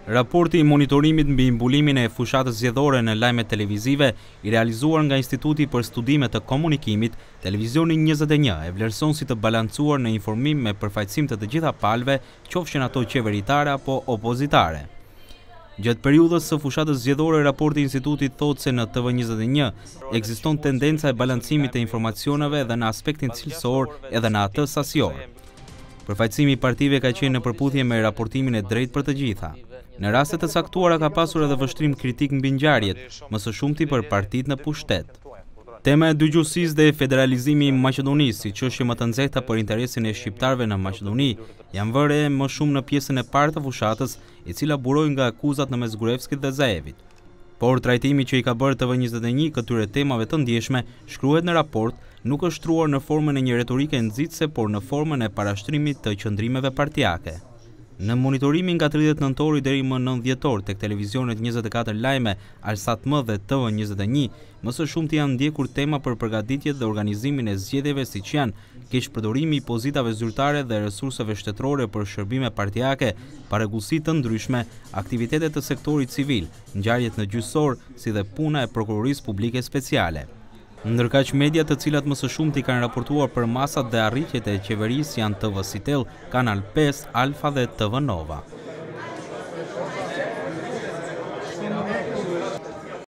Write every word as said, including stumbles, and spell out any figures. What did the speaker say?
Raporti i monitorimit mbi mbulimin e fushatës zgjedhore në lajmet televizive i realizuar nga Instituti për Studime të Komunikimit, Televizioni njëzet e një e vlerëson si të balancuar në informim me përfaqësim të të gjitha palëve, qofshin ato qeveritare apo opozitare. Gjatë periudhës së fushatës zgjedhore, raporti i institutit thotë se në T V njëzet e një ekziston tendenca e balancimit të informacioneve edhe në aspektin cilësor edhe në atë sasior. Përfaqësimi i partive ka qenë në përputhje me raportimin e drejtë për të gjitha. Në raste të caktuara ka pasur edhe vështrim kritik mbi ngjarjet, më së shumti për partitë në pushtet. Tema e dëgjuesisë dhe federalizimi i Maqedonisë, si çështje më të nxehta për interesin e shqiptarëve në Maqedoni, janë vënë re më shumë në pjesën e parë të fushatës, e cila buroi nga akuzat në mes Gruevskit dhe Zaevit. Por trajtimi që i ka bërë T V njëzet e një këtyre temave të ndjeshme, shkruhet në raport, nuk është shtruar në formën e një retorike nxitse, por në formën e parashtrimit të qëndrimeve partijake. Në monitorimin nga tridhjetë nëntori deri më nëntë dhjetor tek televizionet njëzet e katër lajme, Alsat M dhe T V njëzet e një, më së shumti janë ndjekur tema për përgatitjet dhe organizimin e zgjedhjeve, siç janë keqpërdorimi i pozitave zyrtare dhe resurseve shtetërore për shërbime partijake, parregullsi të ndryshme, aktivitetet të sektorit civil, ngjarjet në gjyqësor, si dhe puna e prokurorisë publike speciale. Ndërkaq mediat të cilat më së shumti kanë raportuar për masat dhe arritjet e qeverisë janë T V Sitel, Kanal pesë, Alfa dhe T V Nova.